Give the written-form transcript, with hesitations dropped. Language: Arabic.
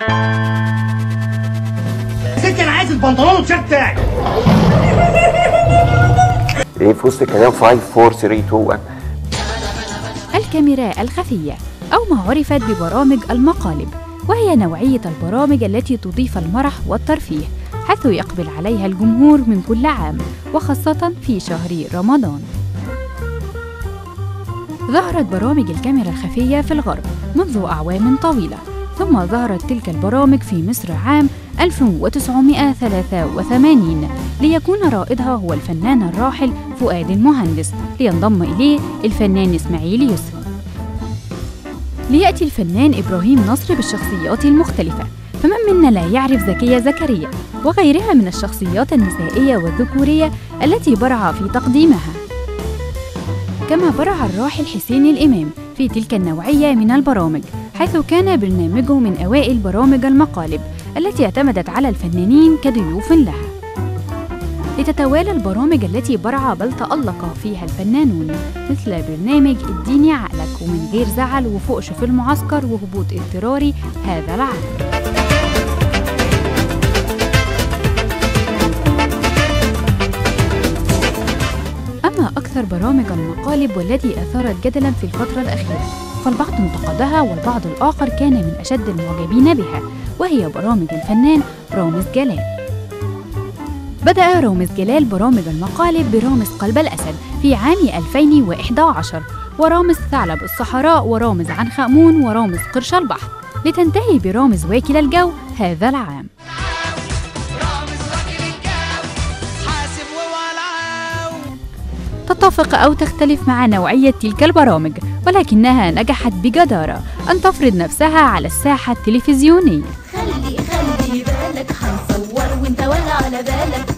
ستي انا عايز البنطلون والتيشيرت بتاعي. ايه في وسط الكلام؟ 5 4 3 2 1. الكاميرا الخفية أو ما عرفت ببرامج المقالب، وهي نوعية البرامج التي تضيف المرح والترفيه، حيث يقبل عليها الجمهور من كل عام، وخاصة في شهر رمضان. ظهرت برامج الكاميرا الخفية في الغرب منذ أعوام طويلة، ثم ظهرت تلك البرامج في مصر عام 1983 ليكون رائدها هو الفنان الراحل فؤاد المهندس، لينضم إليه الفنان إسماعيل يسري. ليأتي الفنان إبراهيم نصر بالشخصيات المختلفة، فمن منا لا يعرف زكية زكريا وغيرها من الشخصيات النسائية والذكورية التي برع في تقديمها، كما برع الراحل حسين الإمام في تلك النوعية من البرامج، حيث كان برنامجه من أوائل برامج المقالب التي اعتمدت على الفنانين كضيوف لها. لتتوالى البرامج التي برع بل تألق فيها الفنانون، مثل برنامج اديني عقلك ومن غير زعل وفوقش في المعسكر وهبوط اضطراري هذا العام. أما أكثر برامج المقالب والتي أثارت جدلاً في الفترة الأخيرة، فالبعض انتقدها والبعض الآخر كان من أشد المعجبين بها، وهي برامج الفنان رامز جلال. بدأ رامز جلال برامج المقالب برامز قلب الأسد في عام 2011، ورامز ثعلب الصحراء، ورامز عنخامون، ورامز قرش البحر، لتنتهي برامز واكل الجو هذا العام. تتفق أو تختلف مع نوعية تلك البرامج، ولكنها نجحت بجدارة أن تفرض نفسها على الساحة التلفزيونية. خلي بالك هنصور وانت ولا على بالك